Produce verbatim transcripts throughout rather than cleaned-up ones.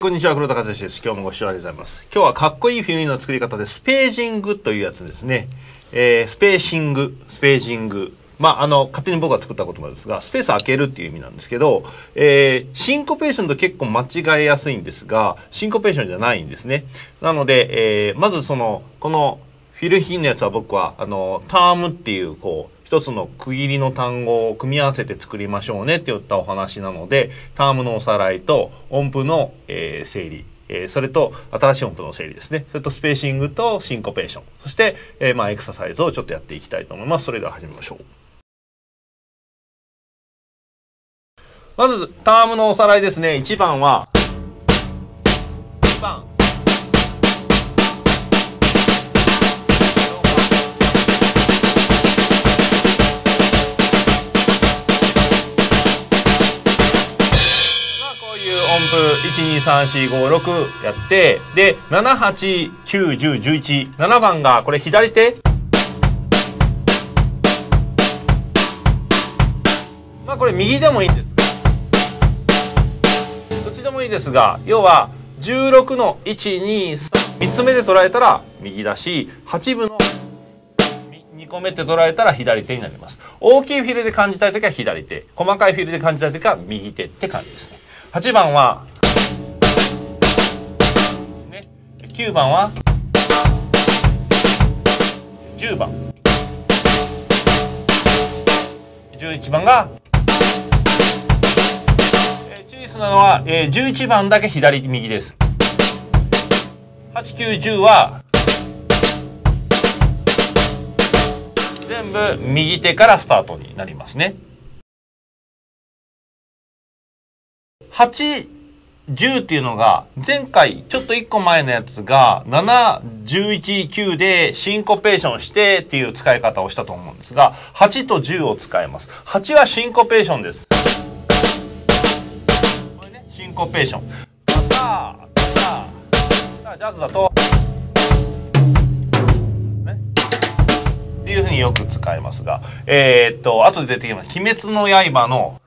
こんにちは、黒田和之です。今日もご視聴ありがとうございます。今日はかっこいいフィルの作り方で、スページングというやつですね。えー、スペーシング、スページング。まあ、あの、勝手に僕が作った言葉ですが、スペース開けるっていう意味なんですけど、えー、シンコペーションと結構間違えやすいんですが、シンコペーションじゃないんですね。なので、えー、まずその、このフィル品のやつは僕は、あの、タームっていう、こう、一つの区切りの単語を組み合わせて作りましょうねって言ったお話なので、タームのおさらいと音符の、えー、整理、えー、それと新しい音符の整理ですね。それとスペーシングとシンコペーション。そして、えー、まあエクササイズをちょっとやっていきたいと思います。それでは始めましょう。まず、タームのおさらいですね。いちばんは、いちばん。音符いちにさんしごろくやって、で、ななはちきゅうじゅうじゅういち、ななばんがこれ左手。まあこれ右でもいいんですが、どっちでもいいですが、要はじゅうろくのいち、に、さん、みっつめで捉えたら右だし、はちぶのにこめって捉えたら左手になります。大きいフィルで感じたいときは左手、細かいフィルで感じたいときは右手って感じですね。はちばんは、ね、きゅうばんは、じゅうばん、じゅういちばんが、えー、注意するのは、えー、じゅういちばんだけ左右です。はち、きゅう、じゅうは全部右手からスタートになりますね。はち、じゅうっていうのが、前回ちょっといっこまえのやつがなな、じゅういち、きゅうでシンコペーションしてっていう使い方をしたと思うんですが、はちとじゅうを使います。はちはシンコペーションです。これね、シンコペーション。タタタタ、ジャズだと、ね、っていうふうによく使いますが、えー、っと、後で出てきます。鬼滅の刃の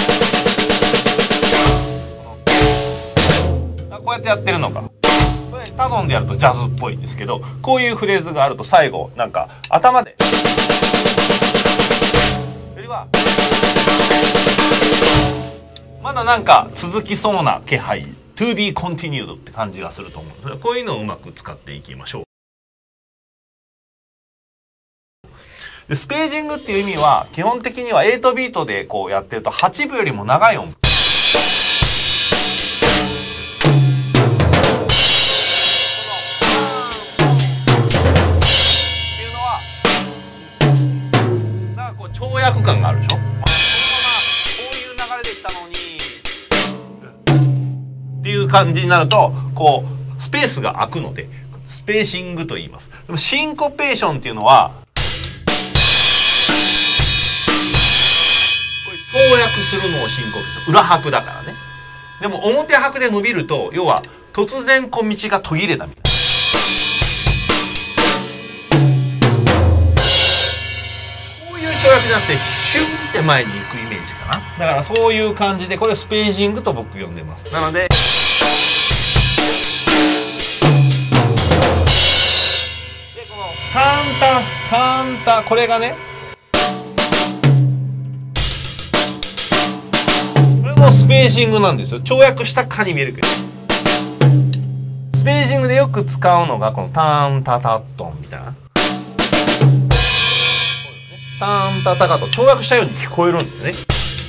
こうやってやってるのか。これタドンでやるとジャズっぽいんですけど、こういうフレーズがあると最後なんか頭でよりはまだなんか続きそうな気配、 to be continued って感じがすると思うんですが、こういうのをうまく使っていきましょう。でスページングっていう意味は基本的にははちビートでこうやってるとはちぶよりも長い音符、跳躍感があるでしょ。このままこういう流れでいったのにっていう感じになると、こうスペースが空くのでスペーシングと言います。でもシンコペーションっていうのはこれ跳躍するのをシンコペーション、裏拍だからね。でも表拍で伸びると、要は突然小道が途切れたみたいな。跳躍じゃなくてシュンって前に行くイメージかな。だからそういう感じで、これをスページングと僕呼んでます。なのででこのターンタターンタ、これがね、これもスページングなんですよ。跳躍したかに見えるけど、スページングでよく使うのがこのターンタタットンみたいな。ターンタタカと跳躍したように聞こえるんですね。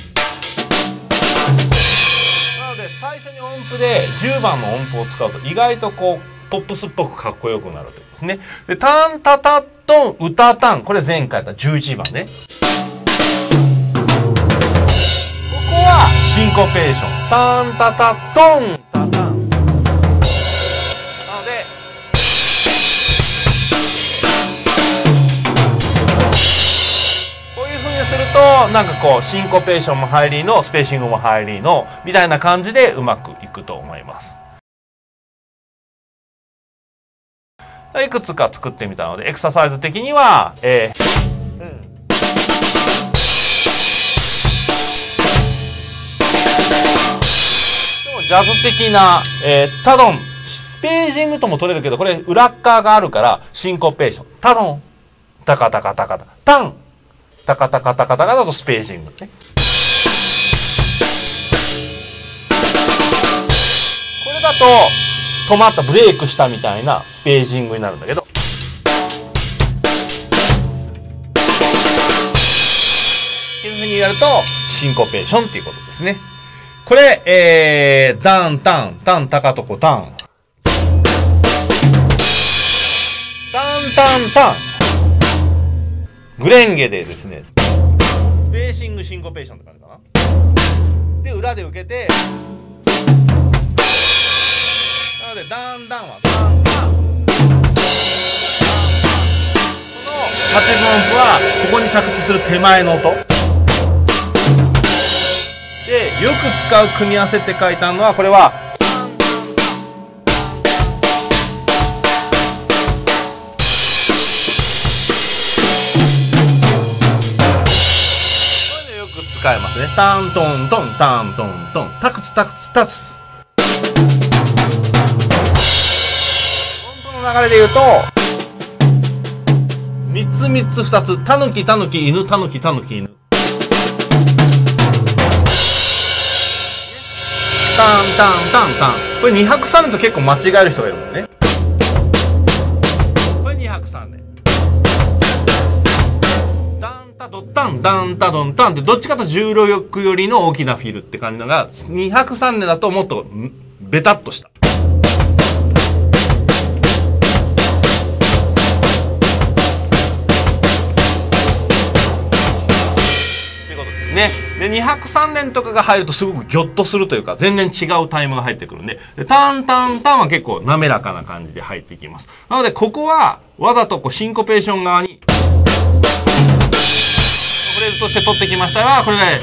なので最初に音符でじゅうばんの音符を使うと意外とこうポップスっぽくかっこよくなるということですね。でターンタタットンウタタン、これ前回やったじゅういちばんね。ここはシンコペーション。ターンタタットンタタン。なのでするとなんかこうシンコペーションも入りのスペーシングも入りのみたいな感じでうまくいくと思います。いくつか作ってみたのでエクササイズ的には、えーうん、でもジャズ的な、えー、タドン、スページングとも取れるけど、これ裏側があるからシンコペーション。タドン、タカタカタカタ、タン、タカタカタカタカだとスページングね。これだと止まったブレイクしたみたいなスページングになるんだけど。っていうふうにやるとシンコペーションっていうことですね。これ、えー、ダン、タン、タン、タカトコ、タン。タン、タン、タン。グレンゲでですね、スペーシングシンコペーションって感じかな。で、裏で受けて、なので、ダン、ダンは、ダン、ダン。このはちぶん音符は、ここに着地する手前の音。で、よく使う組み合わせって書いてあるのは、これは、これでよく使えますね。タントントン、タントントン、タクツタクツタツ。音符の流れで言うと、みっつみっつふたつ、タヌキタヌキ犬、タヌキタヌキ犬。タンタンタンタン。これにはくさんねんと結構間違える人がいるもんね。これにはくさんねん。ダンタドタン、ダンタドンタンってどっちかと重力よりの大きなフィルって感じのが、にはくさんねんだともっとベタっとした。ね、でにはくさんねんとかが入るとすごくギョッとするというか全然違うタイムが入ってくるんで、でタンタンタンは結構滑らかな感じで入っていきます。なのでここはわざとこうシンコペーション側にフレーズとして取ってきましたが、これがこれだ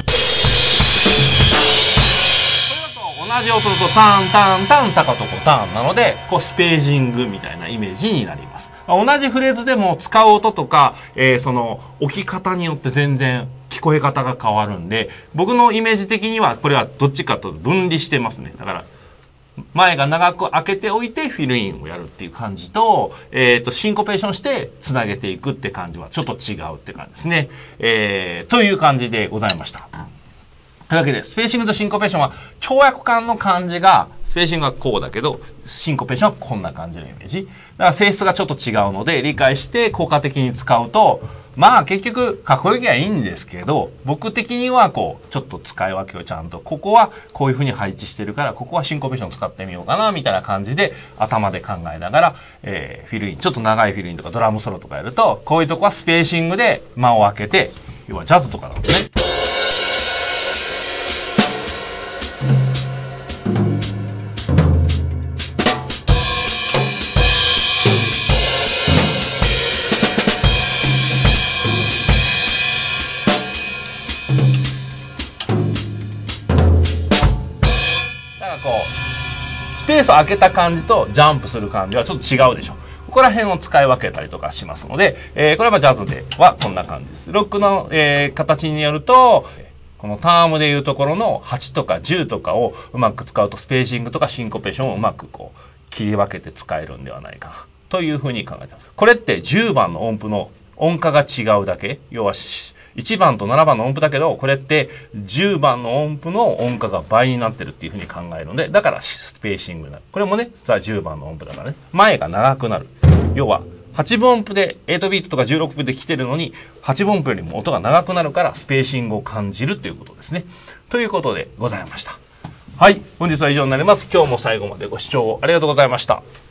と同じ音だとタンタンタンタカトコタンなのでこうスページングみたいなイメージになります。同じフレーズでも使う音とか、えー、その置き方によって全然聞こえ方が変わるんで、僕のイメージ的にはこれはどっちかと分離してますね。だから前が長く開けておいてフィルインをやるっていう感じと、えっとシンコペーションしてつなげていくって感じはちょっと違うって感じですね。えー、という感じでございました。というわけでスペーシングとシンコペーションは跳躍感の感じがスペーシングはこうだけどシンコペーションはこんな感じのイメージだから性質がちょっと違うので理解して効果的に使うとまあ結局かっこよきゃいいんですけど僕的にはこうちょっと使い分けをちゃんとここはこういうふうに配置してるからここはシンコペーション使ってみようかなみたいな感じで頭で考えながら、えー、フィルインちょっと長いフィルインとかドラムソロとかやるとこういうとこはスペーシングで間を空けて要はジャズとかなんですね。スペースを空けた感じとジャンプする感じはちょっと違うでしょ。ここら辺を使い分けたりとかしますので、えー、これはジャズではこんな感じです。ロックの、えー、形によるとこのタームでいうところのはちとかじゅうとかをうまく使うとスペーシングとかシンコペーションをうまくこう切り分けて使えるんではないかなというふうに考えてます。これってじゅうばんの音符の音化が違うだけ、要はいちばんとななばんの音符だけどこれってじゅうばんの音符の音化が倍になってるっていうふうに考えるのでだからスペーシングになる。これもねさあじゅうばんの音符だからね前が長くなる。要ははちぶん音符ではちビートとかじゅうろくぶで来てるのにはちぶん音符よりも音が長くなるからスペーシングを感じるということですね。ということでございました。はい、本日は以上になります。今日も最後までご視聴ありがとうございました。